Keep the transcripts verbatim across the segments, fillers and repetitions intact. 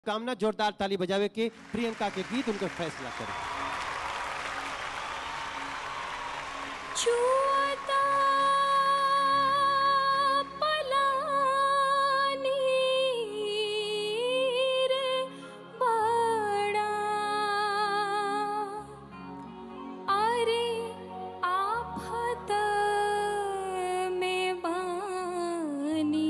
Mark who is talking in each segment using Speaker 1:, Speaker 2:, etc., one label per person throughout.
Speaker 1: कामना जोरदार ताली बजावे के प्रियंका के गीत उनका फैसला करें।
Speaker 2: छुआता पलानी रे बड़ा अरे आफत में बानी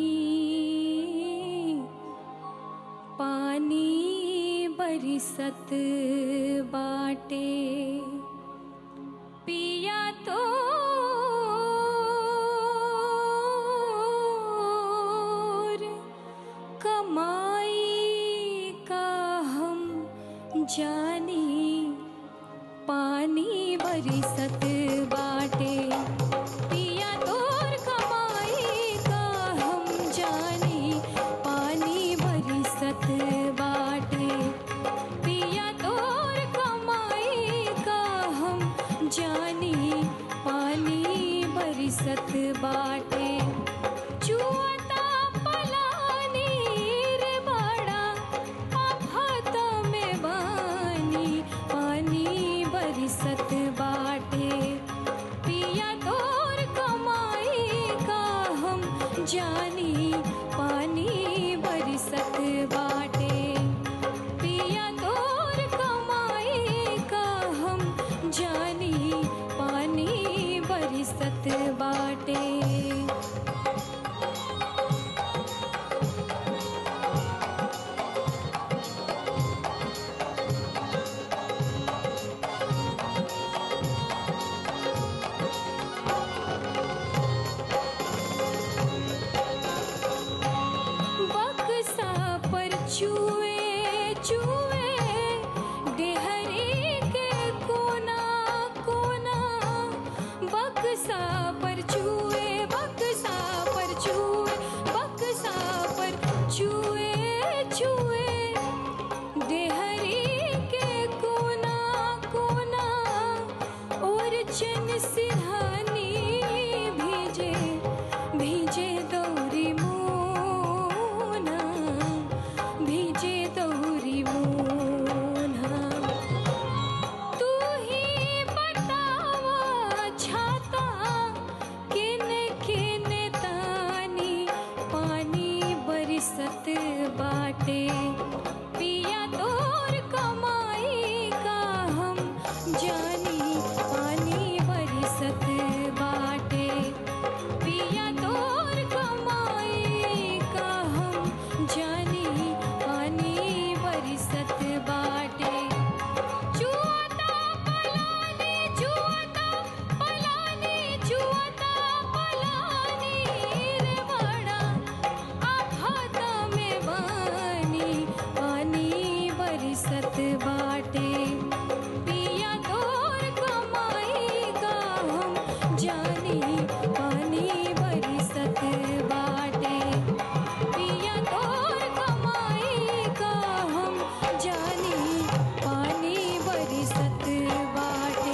Speaker 2: पानी बरसत बाटे पिया तो कमाई का हम जानी पानी बरसत बाटे पिया तोर कमाई का हम जानी पानी बरसत बाटे पिया तोर कमाई का हम जानी पानी बरसत बाटे चुआता पलानी रे बड़ा आफत में बानी पानी बरसत बाटे पिया तोर कमाई का हम जानी पानी बरसत बाटे पिया तोर कमाई का हम जानी पानी बरसत बाटे। बक्सा पर चुए चुए डेहरी के कोना कोना बक्सा पर चुए बक्सा पर चुए बक्सा पर चुए चुए डेहरी के कोना कोना और चन सिरहानी भीजे भीजे दौरी मोना भीजे दौरी मोना तू ही बतावा छाता किन किन तानी पानी बरसत बाटे पिया तोर कमाई का हम जानी पानी बरसत बाटे पिया तोर कमाई का हम जानी पानी बरसत बाटे चुआता पलानी चुआता पलानी चुआता पलानी रे बड़ा आफत में बानी पानी बरसत बाटे पिया तोर कमाई का हम जानी पानी बरसत बाटे पिया तोर कमाई का हम जानी पानी बरसत बाटे।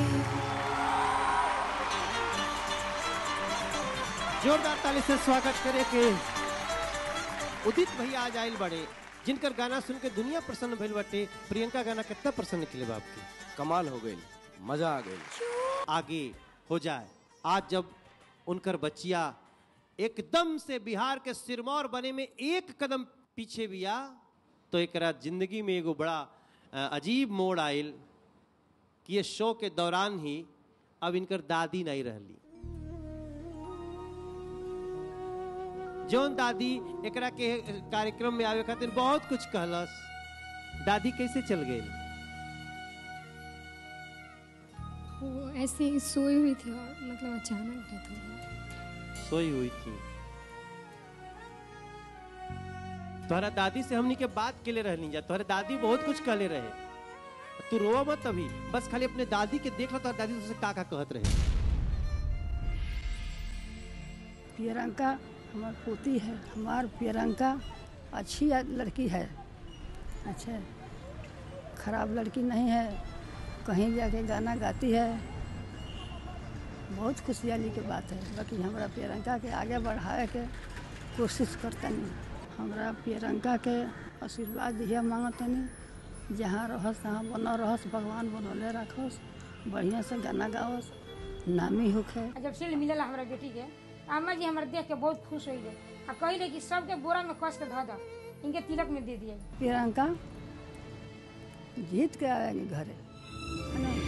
Speaker 1: जोरदार ताली से स्वागत करे के उदित भैया आज आयल बड़े जिनकर गाना सुन के दुनिया प्रसन्न भइल बाटे। प्रियंका गाना कितना प्रसन्न निकले बा आपके?
Speaker 3: कमाल हो गई, मजा आ गई।
Speaker 1: आगे हो जाए आज जब उनकर बच्चिया एकदम से बिहार के सिरमौर बने में एक कदम पीछे भी आ तो एक जिंदगी में एगो बड़ा अजीब मोड़ आयल कि ये शो के दौरान ही अब इनकर दादी नहीं रहली। जौन दादी एकरा के कार्यक्रम में आवे खातिर बहुत कुछ कहलस, दादी कैसे चल गई?
Speaker 4: वो ऐसे ही सोई हुई थी और मतलब अचानक डेथ हो गई।
Speaker 1: सोई हुई थी। तोहरा दादी से हमनी के बात के लिए रहनी जा, तोहरा दादी बहुत कुछ कहले रहे। तू रोवा मत अभी, बस खाली अपने दादी के देख लो। तोहरा दादी तुझसे का का कहत रहे?
Speaker 5: प्रियंका हमार पोती है, हमार प्रियंका अच्छी लड़की है, अच्छा खराब लड़की नहीं है, कहीं जाके गाना गाती है, बहुत खुशहाली की बात है। बाकी हमारा प्रियंका के आगे बढ़ाए के कोशिश करता नहीं। हमारा प्रियंका के आशीर्वाद दिया मांगत नहीं, जहाँ रहस तहाँ बना रहस, भगवान बनौले रखस, बढ़िया से गाना गावस, नामी होखे।
Speaker 6: जब शील्ड मिलेला हमारा बेटी के, अम्मा जी हमारे देख के बहुत खुश हुई है और कहले कि सबके बोरा में कस के धो दो, इनके तिलक में दे दिए।
Speaker 5: प्रियंका जीत के आएगी घरे, है ना।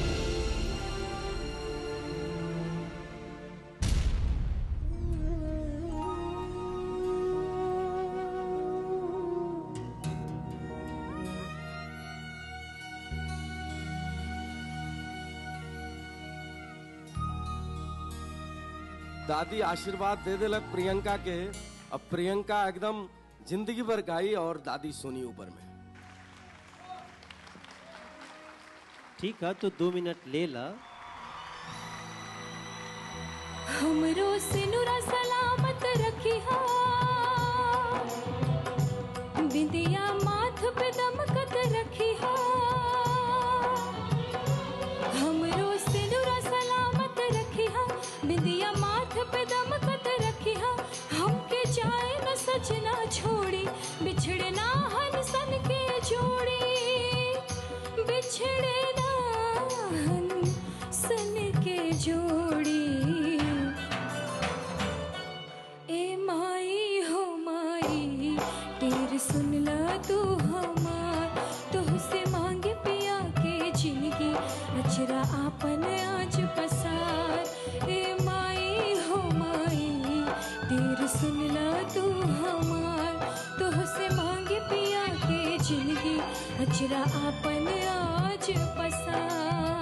Speaker 3: दादी आशीर्वाद दे देलक प्रियंका के। अब प्रियंका एकदम जिंदगी भर गाई और दादी सुनी ऊपर में।
Speaker 1: ठीक है, तो दो मिनट ले ला।
Speaker 2: हमरो सिनुरा सलामत रखी हा, बिंदिया माथ पे दमकत रखी हा। हमरो सिनुरा सलामत रखी हा, बिंदिया माथ पे दमकत रखी हा। हमके जाए न सजना छोड़ी, बिछड़े ना हंसन के जोड़ी, बिछड़े ना हंसन के जोड़ी। ए माई हो माई तेरे सुन ला तू हमार, तुझसे मांगे पिया के जिंदगी, अचरा आपन आज पसार। ए माई हो माई तेरे सुन ला तू हमार, तुझसे मांगे पिया के जिंदगी, अचरा आपन आज पसार।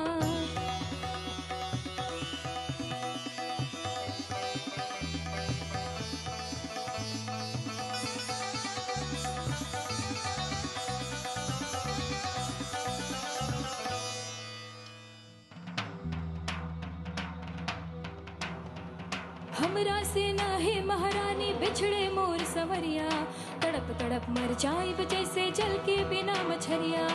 Speaker 2: हमरा से ना है महारानी बिछड़े मोर सवरिया, तड़प तड़प मर जाए जैसे जल के बिना मछरिया।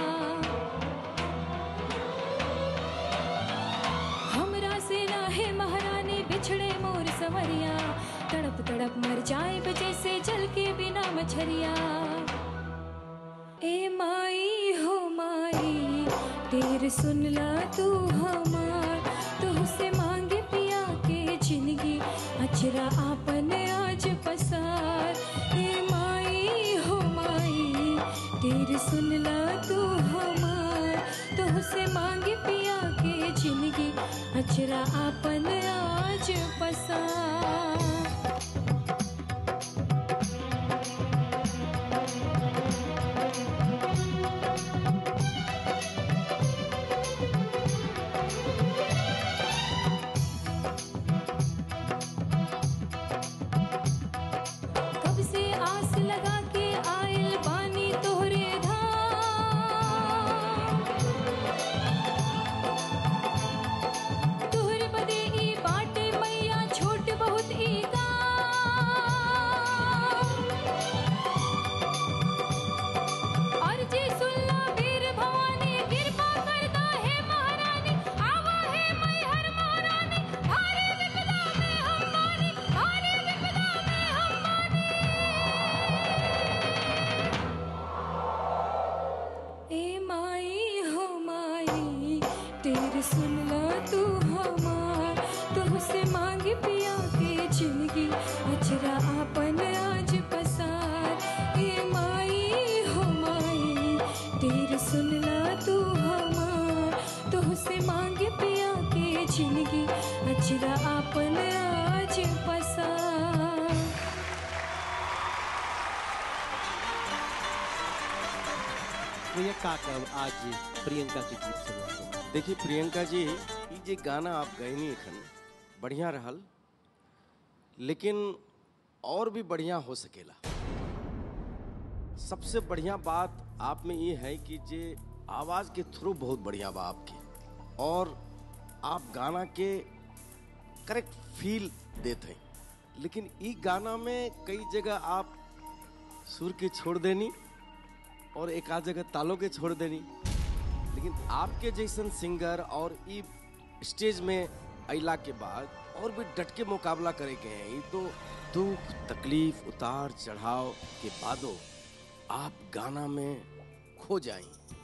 Speaker 2: हमरा से ना है महारानी बिछड़े मोर सवरिया, तड़प तड़प मर जाए जैसे जल के बिना मछरिया। ए माई हो माई तेरे सुन ला तू हमार, तुझसे मांगे पिया के जिंदगी, अचरा आपन आज पसार। ए माई हो माई तेरे सुन ला तू हमार, तुझसे मांगे पिया के जिंदगी, अचरा आपन आज पसार। सुन ला तू हमार, तुझसे मांगे पिया के जिंदगी, अचरा आपन आज पसार। ए माई हो माई तेरे सुन ला तू हमार, तुझसे मांगे पिया के जिंदगी, अचरा आपन आज पसार।
Speaker 1: प्रियंका का आज प्रियंका के गीत सुना।
Speaker 3: देखिए प्रियंका जी, ये जे गाना आप गैनी एखन बढ़िया रहल, लेकिन और भी बढ़िया हो सकेला। सबसे बढ़िया बात आप में ये है कि जे आवाज के थ्रू बहुत बढ़िया बा आपके, और आप गाना के करेक्ट फील देते हैं। लेकिन ये गाना में कई जगह आप सुर के छोड़ देनी और एक आध जगह तालों के छोड़ देनी, लेकिन आपके जैसन सिंगर और ई स्टेज में अइला के बाद और भी डट के मुकाबला करे के हैं। ये तो दुख तकलीफ उतार चढ़ाव के बादो आप गाना में खो जाएं।